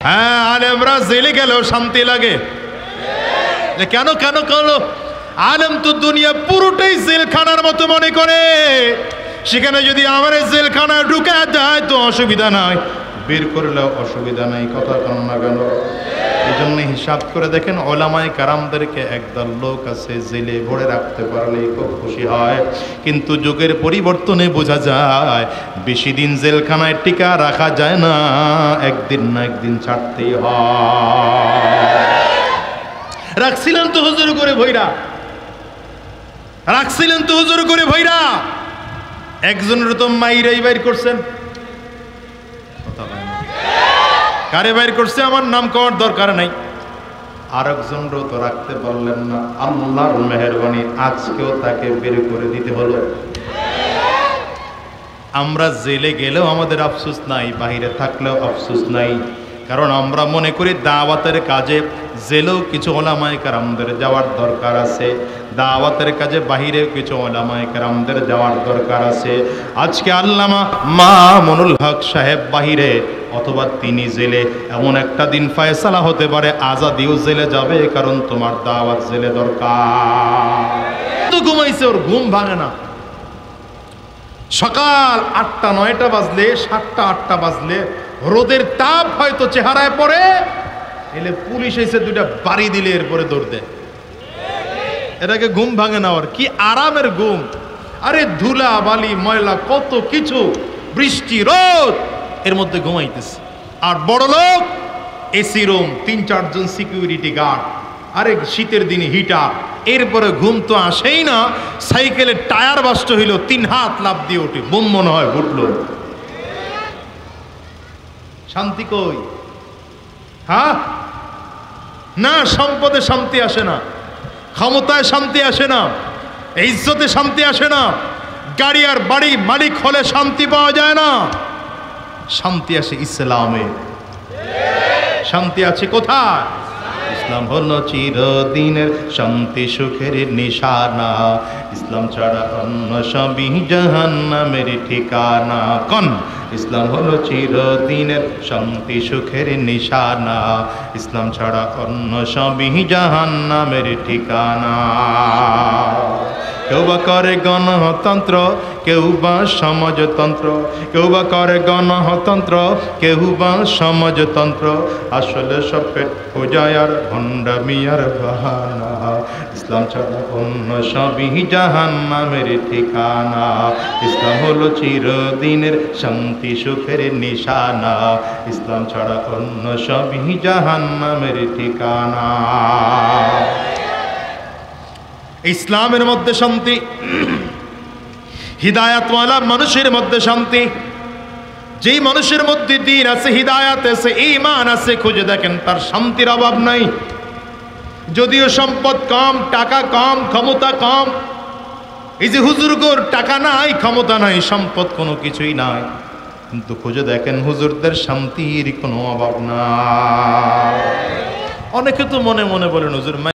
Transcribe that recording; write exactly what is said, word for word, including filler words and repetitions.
হ্যাঁ, আলেমরা জেলে গেলেও শান্তি লাগে। কেন কেন কেন? আলেম তো দুনিয়া পুরোটাই জেলখানার মতো মনে করে, সেখানে যদি আমার জেলখানা ঢুকে যায় তো অসুবিধা নাই, বের করলেও অসুবিধা নাই। কথা কেন না কেন? এই জন্য হিসাব করে দেখেন, ওলামায়ে কেরামদেরকে একদল লোক আছে জেলে ভরে রাখতে পারলে খুব খুশি হয়, কিন্তু যুগের পরিবর্তনে বোঝা যায় বেশি দিন জেলখানায় টিকা রাখা যায় না, একদিন না একদিন ছাড়তেই হয়। রাখছিলেন তো হুজুর করে ভৈরা, রাখছিলেন তো হুজুর করে ভৈরা, একজনের তো মাইরাই বাইর করছেন। কারে বাইর করছে আমার নাম করার দরকার নাই, আর একজনও তো রাখতে পারলেন না। আল্লাহর মেহেরবানি আজকেও তাকে বের করে দিতে হলো। আমরা জেলে গেলেও আমাদের আফসোস নাই, বাহিরে থাকলেও আফসোস নাই, কারণ আমরা মনে করি দাওয়াতের কাজে জেলেও কিছু ওলামায়ে কেরামদের যাওয়ার দরকার আছে, দাওয়াতের কাজে বাহিরেও কিছু ওলামায়ে কেরামদের যাওয়ার দরকার আছে। আজকে আল্লামা মামুনুল হক সাহেব বাহিরে অথবা তিনি জেলে, এমন একটা দিন ফয়সালা হতে পারে আজাদিও জেলে যাবে, কারণ তোমার দাওয়াত জেলে দরকার। তো ঘুমাইছে, ওর ঘুম ভাঙে না। সকাল আটটা নয়টা বাজলে, সাতটা আটটা বাজলে রোদের তাপ হয়তো চেহারায় পড়ে, এলে পুলিশ এসে দুইটা বাড়ি দিলে এরপরে দৌড় দেয়। এটাকে ঘুম ভাঙে না। ওর কি আরামের ঘুম! আরে ধুলা বালি ময়লা কত কিছু, বৃষ্টি রোদ, এর মধ্যে ঘুমাইতেছে। আর বড় লোক এসি রুম, তিন চারজন সিকিউরিটি গার্ড, আরে শীতের দিনে হিটার, এরপরে ঘুম তো আসেই না। সাইকেলের টায়ার বাস্ট হইল, তিন হাত লাফ দিয়ে ওঠে, বোম মনে হয় ফুটল। শান্তি কই? হ্যাঁ না, সম্পদে শান্তি আসে না, ক্ষমতায় শান্তি আসে না, ইজ্জতে শান্তি আসে না, গাড়ি আর বাড়ি মালিক হলে শান্তি পাওয়া যায় না। শান্তি আসে ইসলামে। শান্তি আছে কোথায়? ইসলাম হলো চিরদিনের শান্তি সুখের নিশানা, ইসলাম ছাড়া অন্য সবই জাহান্নামের ঠিকানা। কোন? ইসলাম হলো চিরদিনের শান্তি সুখের নিশানা, ইসলাম ছাড়া অন্য সবই জাহান্নামের ঠিকানা। কেউ বা করে গণতন্ত্র, কেউ বা সমাজতন্ত্র, কেউ বা করে গণতন্ত্র, কেউ বা সমাজতন্ত্র, আসলে সব পেট পূজায় আর ভণ্ডামি আর বাহানা, ইসলাম ছাড়া অন্য সবই জাহান্নামের ঠিকানা। ইসলাম হলো চিরদিনের শান্তি সুখের নিশানা, ইসলাম ছাড়া অন্য সবই জাহান্নামের ঠিকানা। ইসলামের মধ্যে শান্তি, হিদায়াতওয়ালা মানুষের মধ্যে শান্তি। যেই মানুষের মধ্যে দ্বীন আছে, হিদায়াত আছে, ঈমান আছে, খুঁজে দেখেন তার শান্তির অভাব নাই। যদিও সম্পদ কম, টাকা কম, ক্ষমতা কম, এই যে হুজুরগোর টাকা নাই, ক্ষমতা নাই, সম্পদ কোনো কিছুই নাই, কিন্তু খুঁজে দেখেন হুজুরদের শান্তির কোনো অভাব নাই। অনেকে তো মনে মনে বলেন হুজুর